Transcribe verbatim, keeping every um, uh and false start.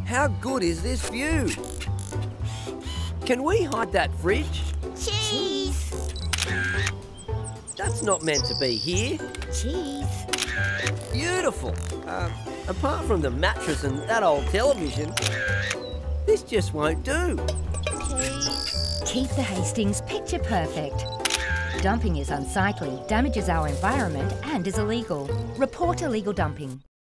How good is this view? Can we hide that fridge? Cheese! That's not meant to be here. Cheese! Beautiful. Uh, apart from the mattress and that old television, this just won't do. Cheese! Keep the Hastings picture perfect. Dumping is unsightly, damages our environment and is illegal. Report illegal dumping.